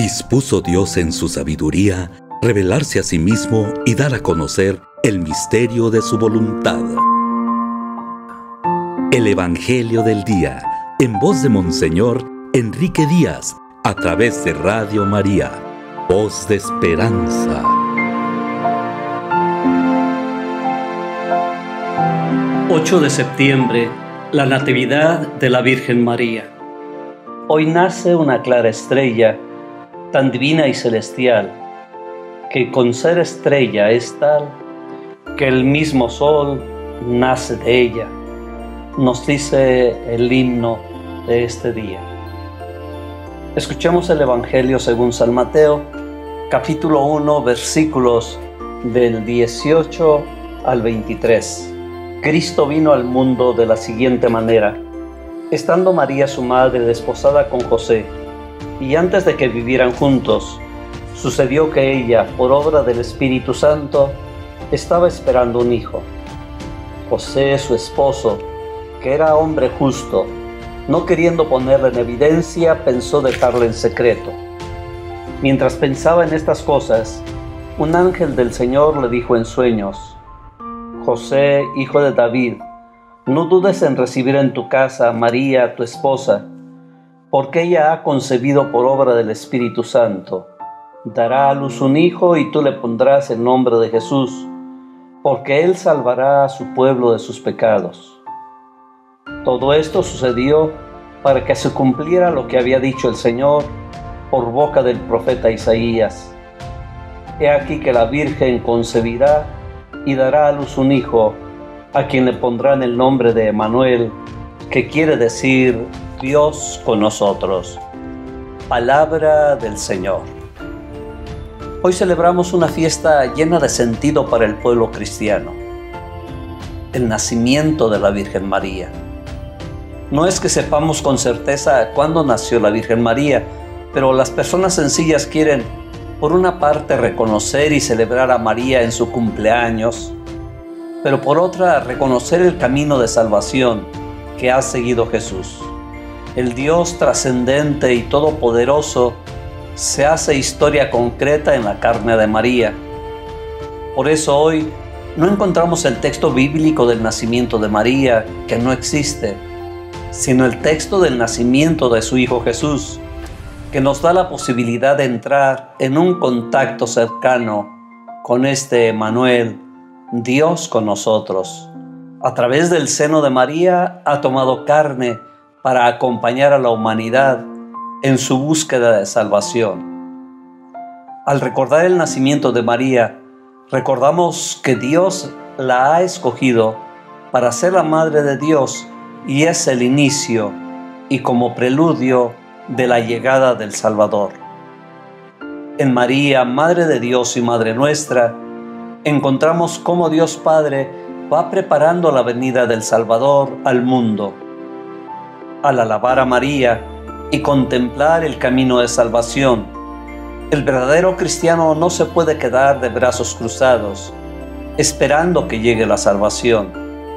Dispuso Dios en su sabiduría revelarse a sí mismo y dar a conocer el misterio de su voluntad. El Evangelio del Día, en voz de Monseñor Enrique Díaz, a través de Radio María, voz de esperanza. ...8 de septiembre, la Natividad de la Virgen María. Hoy nace una clara estrella, tan divina y celestial, que con ser estrella es tal, que el mismo sol nace de ella, nos dice el himno de este día. Escuchemos el Evangelio según San Mateo, capítulo 1, versículos del 18 al 23. Cristo vino al mundo de la siguiente manera. Estando María su madre desposada con José, y antes de que vivieran juntos, sucedió que ella, por obra del Espíritu Santo, estaba esperando un hijo. José, su esposo, que era hombre justo, no queriendo ponerla en evidencia, pensó dejarla en secreto. Mientras pensaba en estas cosas, un ángel del Señor le dijo en sueños: José, hijo de David, no dudes en recibir en tu casa a María, tu esposa, porque ella ha concebido por obra del Espíritu Santo. Dará a luz un hijo y tú le pondrás el nombre de Jesús, porque él salvará a su pueblo de sus pecados. Todo esto sucedió para que se cumpliera lo que había dicho el Señor por boca del profeta Isaías. He aquí que la Virgen concebirá y dará a luz un hijo, a quien le pondrán el nombre de Emmanuel, que quiere decir Dios con nosotros. Palabra del Señor. Hoy celebramos una fiesta llena de sentido para el pueblo cristiano: el nacimiento de la Virgen María. No es que sepamos con certeza cuándo nació la Virgen María, pero las personas sencillas quieren, por una parte, reconocer y celebrar a María en su cumpleaños, pero por otra, reconocer el camino de salvación que ha seguido Jesús. El Dios trascendente y todopoderoso se hace historia concreta en la carne de María. Por eso hoy no encontramos el texto bíblico del nacimiento de María, que no existe, sino el texto del nacimiento de su Hijo Jesús, que nos da la posibilidad de entrar en un contacto cercano con este Emmanuel, Dios con nosotros. A través del seno de María ha tomado carne para acompañar a la humanidad en su búsqueda de salvación. Al recordar el nacimiento de María, recordamos que Dios la ha escogido para ser la Madre de Dios, y es el inicio y como preludio de la llegada del Salvador. En María, Madre de Dios y Madre nuestra, encontramos cómo Dios Padre va preparando la venida del Salvador al mundo. Al alabar a María y contemplar el camino de salvación, el verdadero cristiano no se puede quedar de brazos cruzados, esperando que llegue la salvación.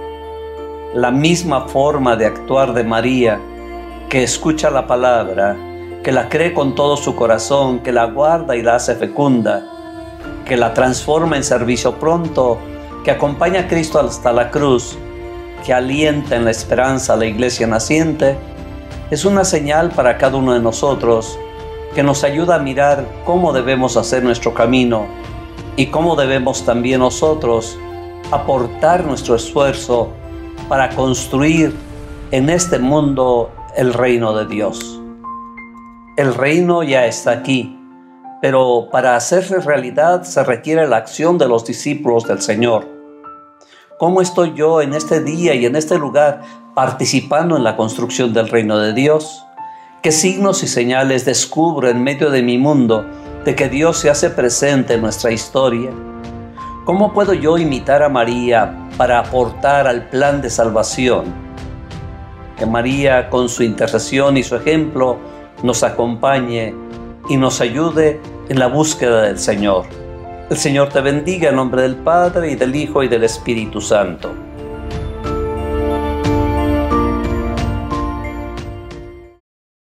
La misma forma de actuar de María, que escucha la palabra, que la cree con todo su corazón, que la guarda y la hace fecunda, que la transforma en servicio pronto, que acompaña a Cristo hasta la cruz, que alienta en la esperanza a la iglesia naciente, es una señal para cada uno de nosotros que nos ayuda a mirar cómo debemos hacer nuestro camino y cómo debemos también nosotros aportar nuestro esfuerzo para construir en este mundo el reino de Dios. El reino ya está aquí, pero para hacerse realidad se requiere la acción de los discípulos del Señor. ¿Cómo estoy yo en este día y en este lugar participando en la construcción del reino de Dios? ¿Qué signos y señales descubro en medio de mi mundo de que Dios se hace presente en nuestra historia? ¿Cómo puedo yo imitar a María para aportar al plan de salvación? Que María, con su intercesión y su ejemplo, nos acompañe y nos ayude en la búsqueda del Señor. El Señor te bendiga en nombre del Padre, y del Hijo, y del Espíritu Santo.